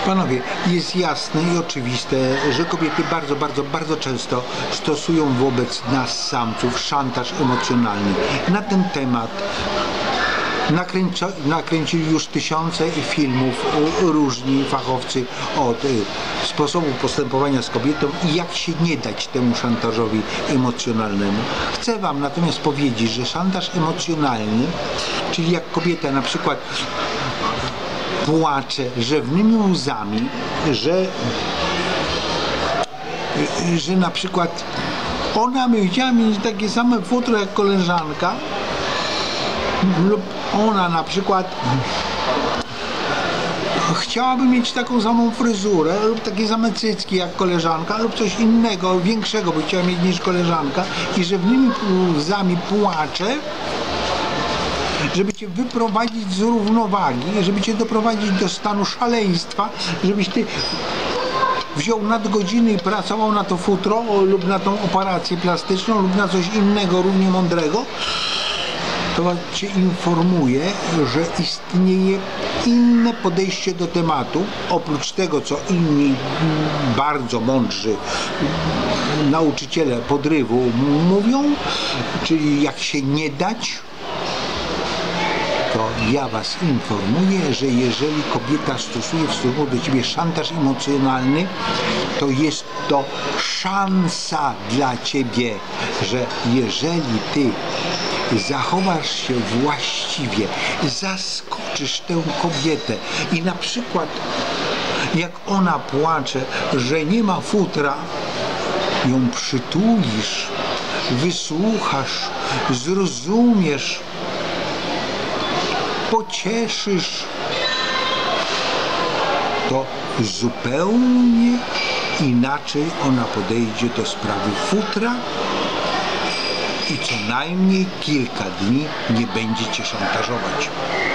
Panowie, jest jasne i oczywiste, że kobiety bardzo często stosują wobec nas samców szantaż emocjonalny. Na ten temat nakręcili już tysiące filmów różni fachowcy od sposobu postępowania z kobietą i jak się nie dać temu szantażowi emocjonalnemu. Chcę Wam natomiast powiedzieć, że szantaż emocjonalny, czyli jak kobieta na przykład płacze rzewnymi łzami, że na przykład ona by chciała mieć takie same futro jak koleżanka, lub ona na przykład chciałaby mieć taką samą fryzurę lub takie same cycki jak koleżanka lub coś innego, większego by chciała mieć niż koleżanka i rzewnymi łzami płacze, żeby Cię wyprowadzić z równowagi, żeby Cię doprowadzić do stanu szaleństwa, żebyś Ty wziął nadgodziny i pracował na to futro lub na tą operację plastyczną lub na coś innego równie mądrego, to Cię informuje, że istnieje inne podejście do tematu, oprócz tego, co inni bardzo mądrzy nauczyciele podrywu mówią, czyli jak się nie dać, to ja Was informuję, że jeżeli kobieta stosuje w stosunku do Ciebie szantaż emocjonalny, to jest to szansa dla Ciebie, że jeżeli Ty zachowasz się właściwie, zaskoczysz tę kobietę i na przykład jak ona płacze, że nie ma futra, ją przytulisz, wysłuchasz, zrozumiesz, pocieszysz, to zupełnie inaczej ona podejdzie do sprawy futra i co najmniej kilka dni nie będzie Cię szantażować.